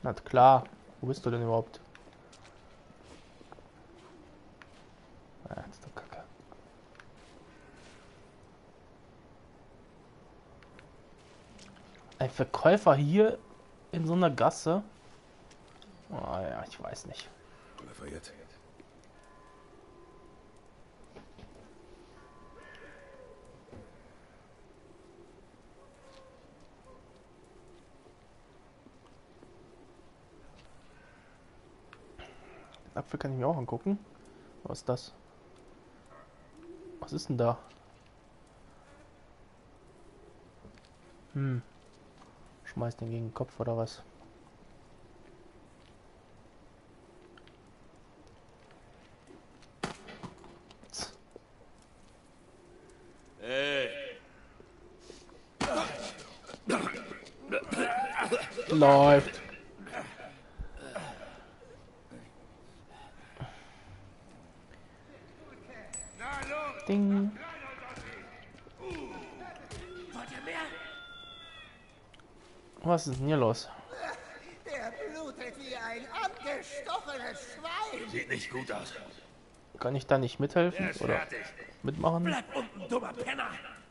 Na klar. Wo bist du denn überhaupt? Ah, das ist doch Kacke. Ein Verkäufer hier in so einer Gasse? Oh ja, ich weiß nicht. Lafayette. Den Apfel kann ich mir auch angucken. Was ist das? Was ist denn da? Schmeißt den gegen den Kopf oder was? Hey. Läuft. Ding. Was ist denn hier los? Der blutet wie ein abgestochenes Schwein. Sieht nicht gut aus. Kann ich da nicht mithelfen Der ist oder fertig. mitmachen? Bleib unten, dummer Penner.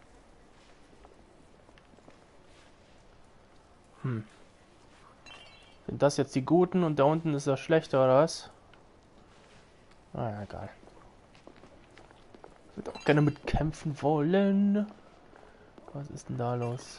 Sind das jetzt die Guten und da unten ist das Schlechte oder was? Ah ja, egal. Ich würde auch gerne mitkämpfen wollen. Was ist denn da los?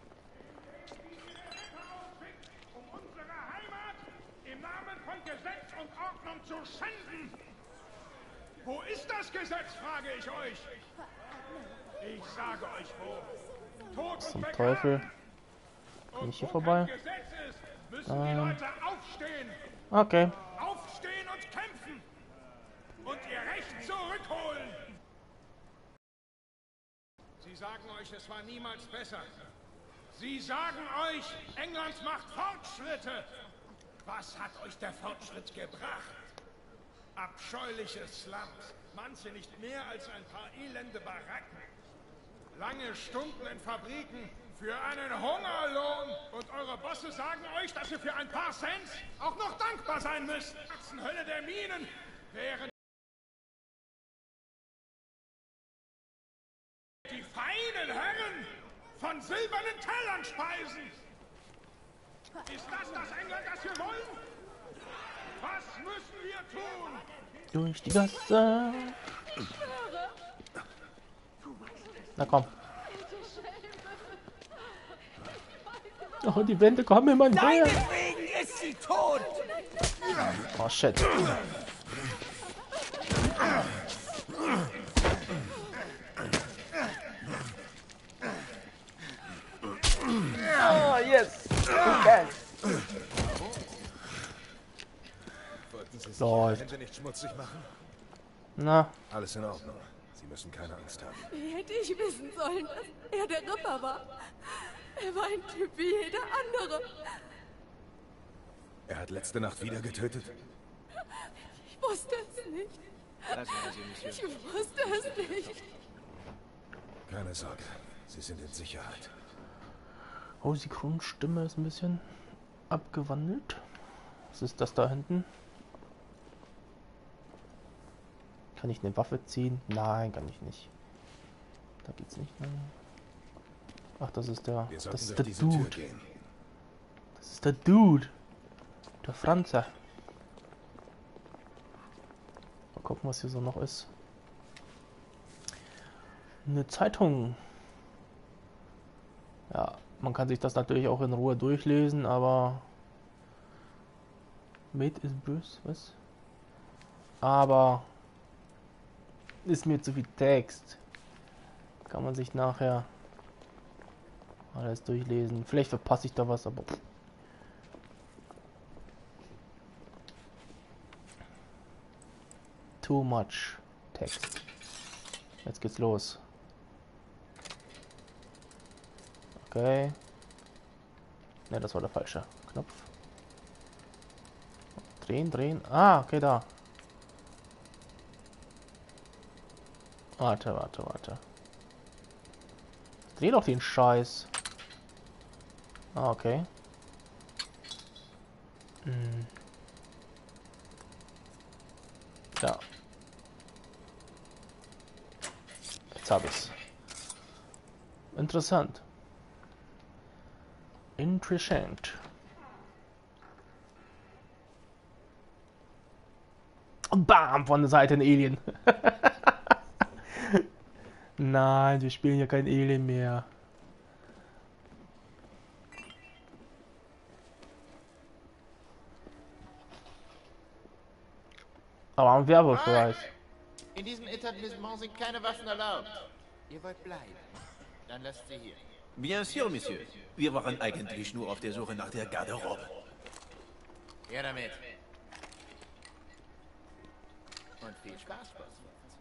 Um unsere Heimat im Namen von Gesetz und Ordnung zu schänden. Wo ist das Gesetz, frage ich euch. Ich sage euch wo. Tod Zum und Teufel. Begraben. Bin ich hier Wo vorbei? kein Gesetz ist, müssen die Leute aufstehen. Okay. Aufstehen und kämpfen. Und ihr Recht zurückholen. Sie sagen euch, es war niemals besser. Sie sagen euch, England macht Fortschritte. Was hat euch der Fortschritt gebracht? Abscheuliches Land. Manche nicht mehr als ein paar elende Baracken. Lange Stunden in Fabriken für einen Hungerlohn. Und eure Bosse sagen euch, dass ihr für ein paar Cent auch noch dankbar sein müsst. Hölle der Minen, während die feinen Herren von silbernen Tellern speisen. Ist das England, das wir wollen? Was müssen wir tun? Durch die Gasse. Na komm. Oh, die Wände kommen immer näher. Deinetwegen ist sie tot. Oh shit. Oh yes. Okay. Wollten Sie sich Läuft. Ihre Hände nicht schmutzig machen? Na, Alles in Ordnung. Sie müssen keine Angst haben. Wie hätte ich wissen sollen, dass er der Ripper war? Er war ein Typ wie jeder andere. Er hat letzte Nacht wieder getötet? Ich wusste es nicht. Ich wusste es nicht. Keine Sorge. Sie sind in Sicherheit. oh, die Grundstimme ist ein bisschen abgewandelt. Was ist das da hinten? Kann ich eine Waffe ziehen? Nein, kann ich nicht. Da geht's nicht. Nein. Ach, das ist der. Wir Das sollten ist durch der diese Tür Dude. gehen. Das ist der Dude. Der Franzer. Mal gucken, was hier so noch ist. Eine Zeitung. Ja, man kann sich das natürlich auch in Ruhe durchlesen, aber Made is böse, was? Aber ist mir zu viel Text. Kann man sich nachher alles durchlesen. Vielleicht verpasse ich da was, aber too much Text. Jetzt geht's los. Okay. Ne, das war der falsche Knopf. Drehen, drehen. Ah, okay, da. Warte, warte, warte. Dreh doch den Scheiß. Ah, okay. Ja. Jetzt habe ich's. Interessant. Interessant. Und bam, von der Seite ein Alien. Nein, wir spielen ja kein Alien mehr. Aber ein Werwolf vielleicht. In diesem Etablissement sind keine Waffen erlaubt. Ihr wollt bleiben. Dann lasst sie hier. Bien sûr, Monsieur. Wir waren eigentlich nur auf der Suche nach der Garderobe. Her damit. Und viel Spaß, Boss.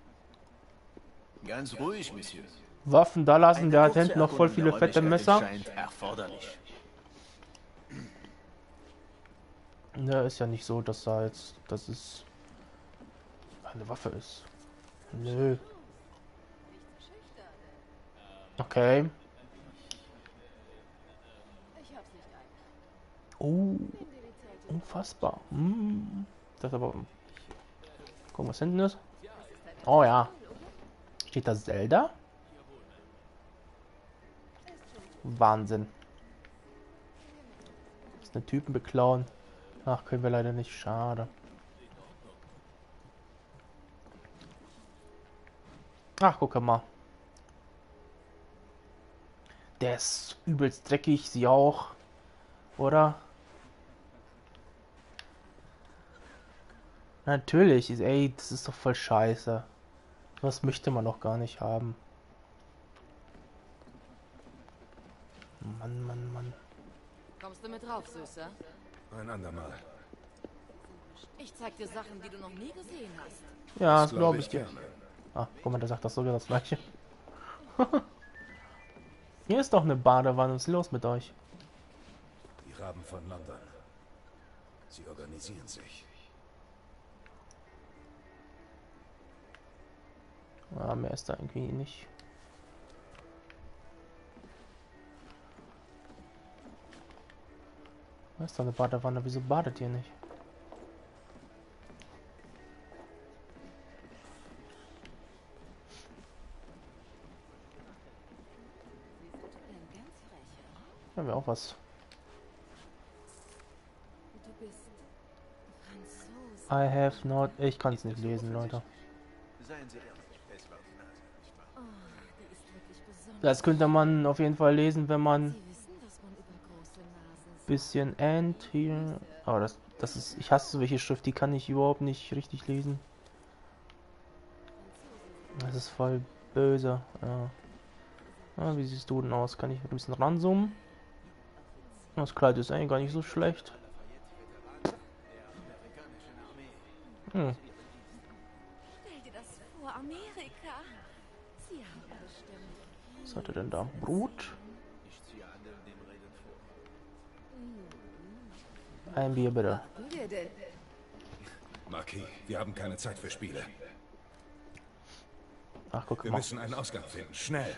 Ganz ruhig, Monsieur. Waffen da lassen, der hat kurze hinten noch voll viele Erkundung der fette Messer. Räumlichkeiten scheint erforderlich. Ne, ist ja nicht so, dass da jetzt, dass es eine Waffe ist. Nö. Okay. Oh, unfassbar. Das aber. Gucken, was hinten ist. Oh ja. Steht da Zelda? Wahnsinn. Das ist eine Typen beklauen. Ach, können wir leider nicht. Schade. Ach, guck mal. Der ist übelst dreckig, sie auch. Oder? Natürlich, ey, das ist doch voll scheiße. Das möchte man doch gar nicht haben. Mann, Mann, Mann. Kommst du mit drauf, Süßer? Ein andermal. Ich zeig dir Sachen, die du noch nie gesehen hast. Ja, das glaube ich dir. gerne. Ah, guck mal, der sagt das sogar das gleiche. Hier ist doch eine Badewanne. Was ist los mit euch? Die Raben von London. Sie organisieren sich. Ja, mehr ist da irgendwie nicht. Da ist doch eine Badewanne. Wieso badet ihr nicht? Haben wir auch was. Du bist Franzose. I have not. Ich kann es nicht lesen, Leute. Seien Sie ehrlich, es war die Nase, nicht wahr? Oh, der ist wirklich besonders. Das könnte man auf jeden Fall lesen, wenn man Sie wissen, dass man über große Nasen bisschen End hier. Aber das ist. Ich hasse solche Schrift, die kann ich überhaupt nicht richtig lesen. Das ist voll böse. Ja. Ja, wie siehst du denn aus? Kann ich ein bisschen ranzoomen? Das Kleid ist eigentlich gar nicht so schlecht. Stell dir das vor, Amerika. Sie haben bestimmt. Was hat er denn da? Brot? Ich ziehe an dem Reden vor. Ein Bier bitte. Wir denn? Marquis, wir haben keine Zeit für Spiele. Ach, guck Wir mal. müssen einen Ausgang finden. Schnell.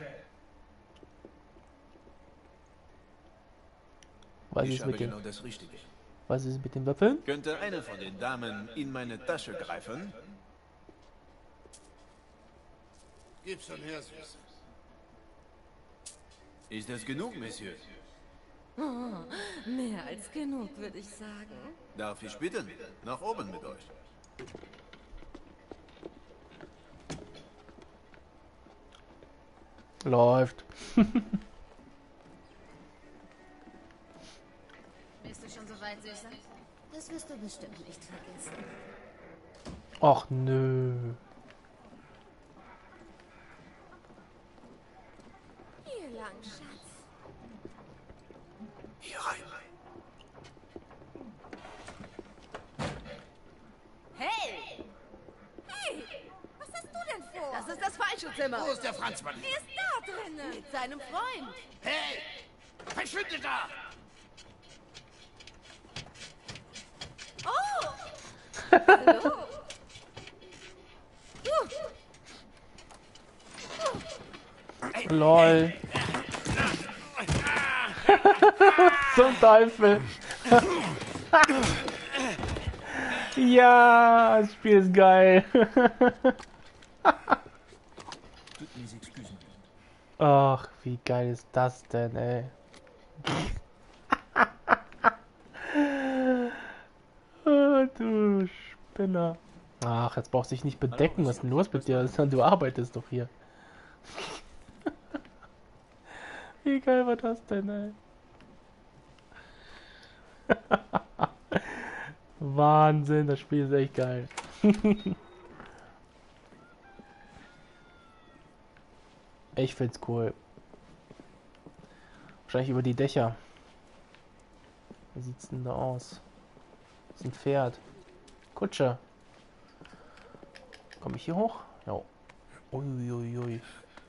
Was Ich ist habe mit den, genau das Richtige. was ist mit den Würfeln? Könnte eine von den Damen in meine Tasche greifen? Gib schon her, Süße. Ist das genug, Monsieur? Mehr als genug, würde ich sagen. Darf ich bitten? Nach oben mit euch. Läuft. Bist du schon so weit, Süßer? Das wirst du bestimmt nicht vergessen. Ach nö. Hier lang, Schatz. Hier rein. Hey! Hey! Was hast du denn vor? Das ist das falsche Zimmer. Wo ist der Franzmann? Er ist da drinnen. Mit seinem Freund. Hey! Verschwinde da! Oh! Hallo? Lol. Zum Teufel. Ja, das Spiel ist geil. Ach, wie geil ist das denn, ey? Oh, du Spinner. Ach, jetzt brauchst du dich nicht bedecken. Was ist denn los mit dir? Du arbeitest doch hier. Wie geil war das denn, ey? Wahnsinn, das Spiel ist echt geil. Ich find's cool. Wahrscheinlich über die Dächer. Wie sieht's denn da aus? Das ist ein Pferd. Kutsche. Komme ich hier hoch? Ja. Uiuiui.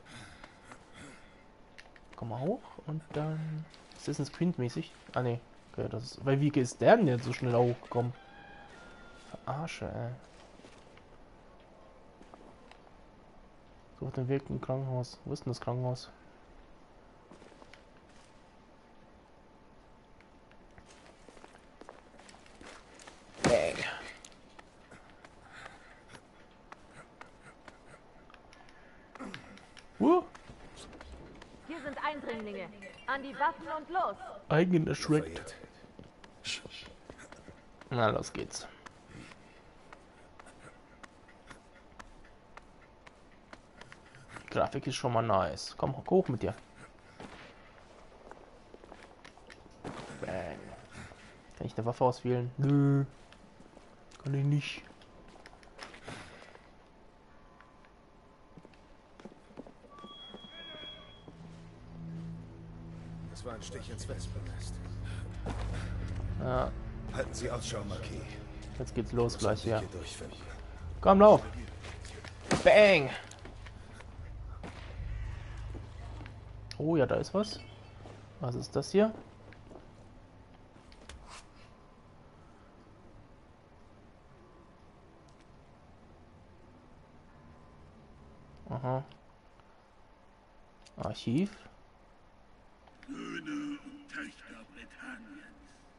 Komm mal hoch und dann... Ist das ein Sprint-mäßig? Ah ne. Okay, das ist... Weil wie ist der denn jetzt so schnell hochgekommen? Verarsche, ey. Such den Weg im Krankenhaus. Wo ist denn das Krankenhaus? Bang. Hier sind Eindringlinge. An die Waffen und los! Eigenerschreckt. Na, los geht's. Die Grafik ist schon mal nice. Komm, hoch mit dir. Bang. Kann ich eine Waffe auswählen? Nö. Kann ich nicht. Das war ein Stich ins Wespennest. Ja. Halten Sie Ausschau, Marquis. Jetzt geht's los gleich, ja. Hier durchfinden. Komm, lauf! Bang! Oh ja, da ist was. Was ist das hier? Aha. Archiv. Söhne und Töchter Britanniens,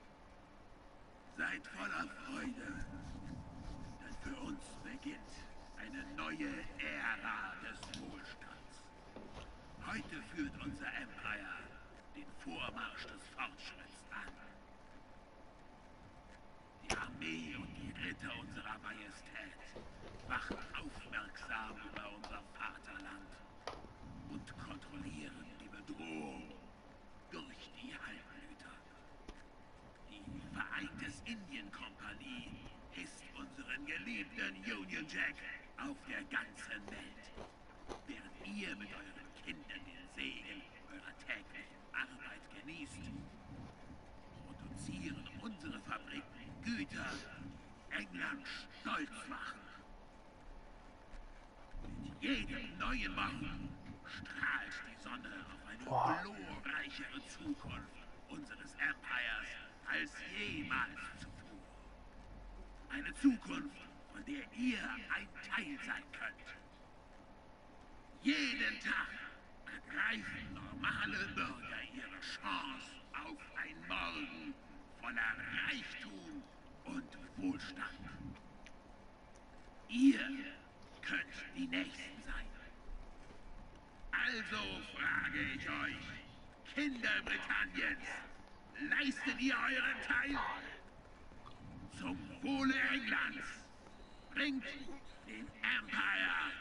seid voller Freude, denn für uns beginnt eine neue Ära des Wohlstands. Heute führt unser Empire den Vormarsch des Fortschritts an. Die Armee und die Ritter unserer Majestät wachen aufmerksam über unser Vaterland und kontrollieren die Bedrohung durch die Halbblüter. Die Vereintes Indien-Kompanie ist unseren geliebten Union Jack auf der ganzen Welt. Während ihr mit euren Kindern den Segen eurer täglichen Arbeit genießt, produzieren unsere Fabriken Güter, England stolz machen. Mit jedem neuen Morgen strahlt die Sonne auf eine glorreichere Zukunft unseres Empires als jemals zuvor. Eine Zukunft, von der ihr ein Teil sein könnt. Jeden Tag ergreifen normale Bürger ihre Chance auf ein Morgen voller Reichtum und Wohlstand. Ihr könnt die Nächsten sein. Also frage ich euch, Kinder Britanniens, leistet ihr euren Teil? Zum Wohle Englands bringt dem Empire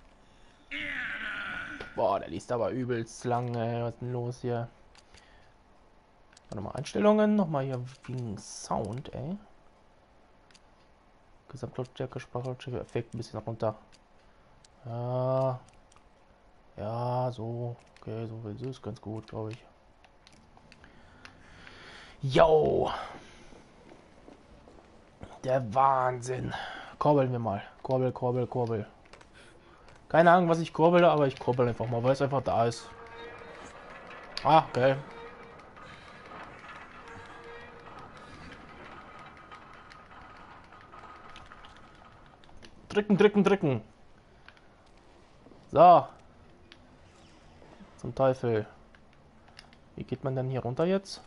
Ehre! Boah, der liest aber übelst lang, ey. Was ist denn los hier? Warte mal, Einstellungen, nochmal hier wegen Sound, ey. Gesamtlautstärke, Sprachlautstärke, Effekt ein bisschen runter. Ja. Ja, so. Okay, so ist ganz gut, glaube ich. Yo! Der Wahnsinn. Kurbeln wir mal. Kurbel, kurbel, kurbel. Keine Ahnung, was ich kurbele, aber ich kurbel einfach mal, weil es einfach da ist. Ah, geil. Drücken, drücken, drücken. So. Zum Teufel. Wie geht man denn hier runter jetzt?